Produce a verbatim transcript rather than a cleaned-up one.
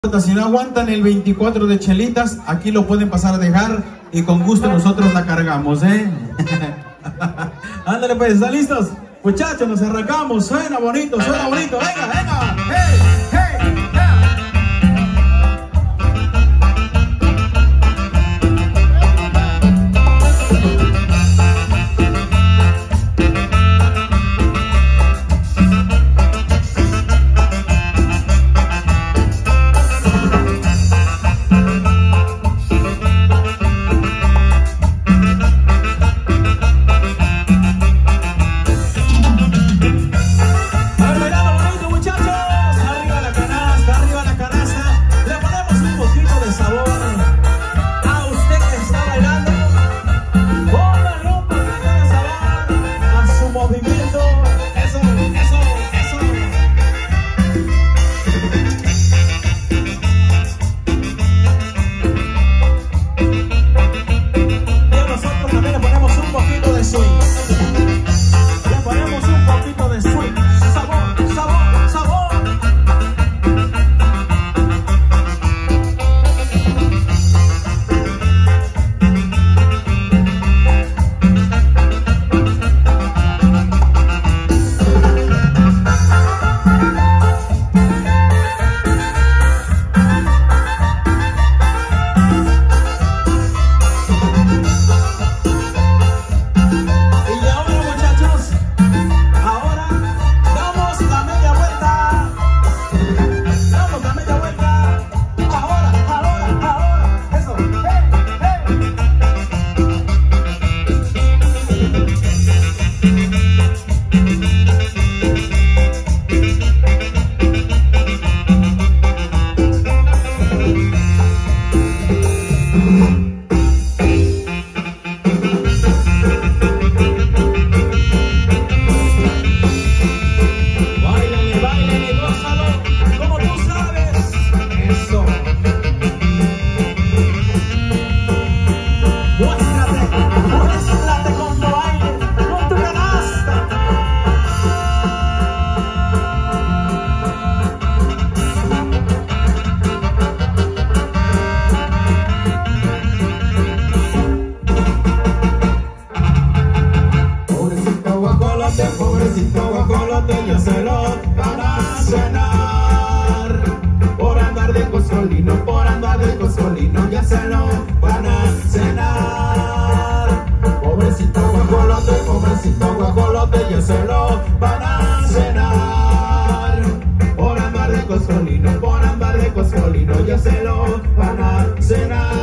Si no aguantan el veinticuatro de chelitas, aquí lo pueden pasar a dejar y con gusto nosotros la cargamos, ¿eh? Ándale pues, ¿están listos? Muchachos, nos arrancamos, suena bonito, suena bonito, venga, venga, hey, hey, yeah. Pobrecito guajolote, ya se lo van a cenar. Por andar de cosolino, por andar de cosolino, ya se lo van a cenar. Pobrecito guajolote, pobrecito guajolote, ya se lo van a cenar. Por andar de cosolino, por andar de cosolino, ya se lo van a cenar.